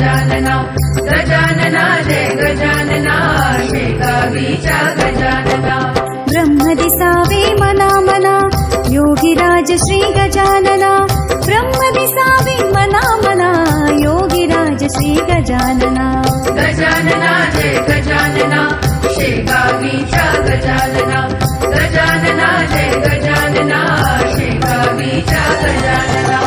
गजानना गजानना जय गजानना शेगावीचा गजानना ब्रह्म दिसावे मना मना योगिराज श्री गजानना ब्रह्म दिसावे मना मना योगिराज श्री गजानना गजानना जय गजानना शेगावीचा गजानना गजानना जय गजानना शेगावीचा गजानना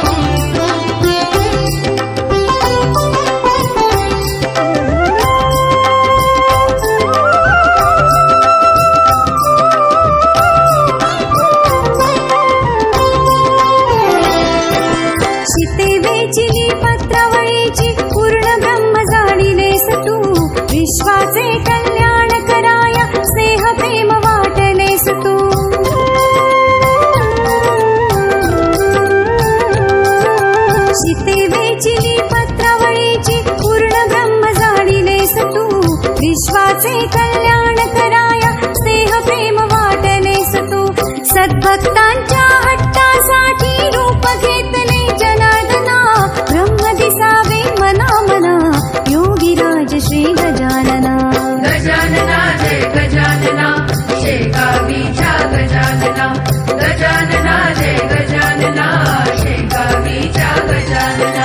वेचिली पत्रावळीची पूर्ण ब्रह्म जाणिलेस तू विश्वाचे कल्याण कराया स्नेह प्रेम वाटलेस तू शीते वेचिली पत्रावळीची पूर्ण ब्रह्म जाणिलेस तू विश्वाचे कल्याण कराया स्नेह प्रेम वाटलेस तू सद्भक्तांच्या हट्टासाठी रूप घेतले जनार्दना ब्रह्म दिसावे मना मना योगिराज श्री गजानना गजानना जय गजानना शेगावीचा गजानना गजानना जय गजानना शेगावीचा गजानना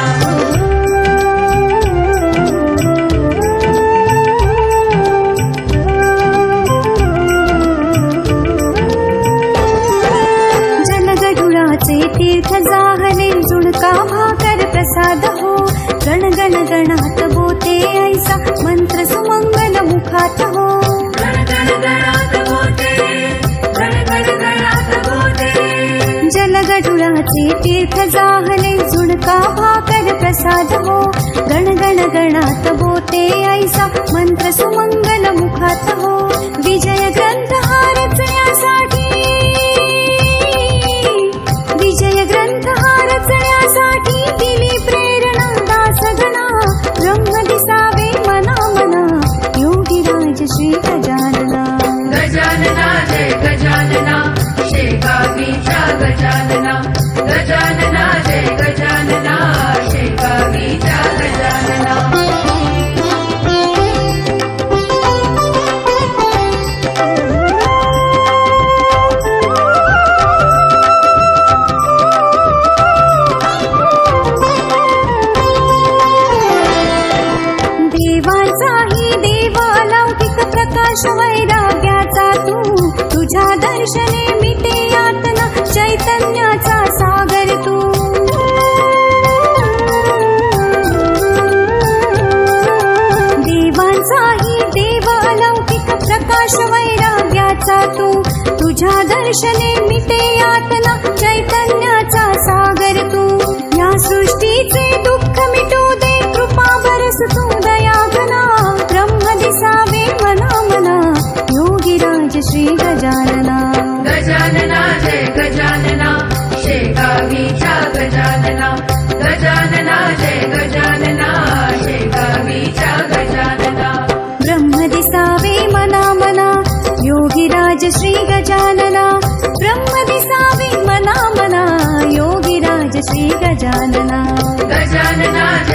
तीर्थ जाहले जुणका भाकर प्रसाद हो गण गण गणात बोते ऐसा मंत्र सुमंगल मुखात हो गण गण गणात बोते गण गण गणात बोते जलगडुळाचे तीर्थ जाहले जुणका भाकर प्रसाद हो गण गण गणात बोते ऐसा मंत्र सुमंगल मुखात हो विजय ग्रंथ हा रचण्यासाठी विजय ग्रंथ हा रचण्यासाठी दिली प्रेरणा दासगणा ब्रह्म दिसावे मना मना योगिराज श्री गजानना गजानना जय गजानना शेगावीचा गजानना गजानना जय गजानना शेगावीचा गजानना वैराग्याचा तू तुझ्या दर्शने मिटे यातना चैतन्याचा सागर तू देवांचाही देव अलौकिक प्रकाश वैराग्याचा तू तुझ्या दर्शने मिटे यातना चैतन्याचा सागर तू या सृष्टीचे दुःख मिटू दे कृपा बरस तू दयाघना ब्रह्म दिसावे मना मना योगिराज श्री गजानना गजानना जय गजानना शेगावीचा गजानना गजानना जय गजानना शेगावीचा गजानना ब्रह्म दिसावे मना मना योगिराज श्री गजानना ब्रह्म दिसावे मना मना योगिराज श्री गजानना गजानना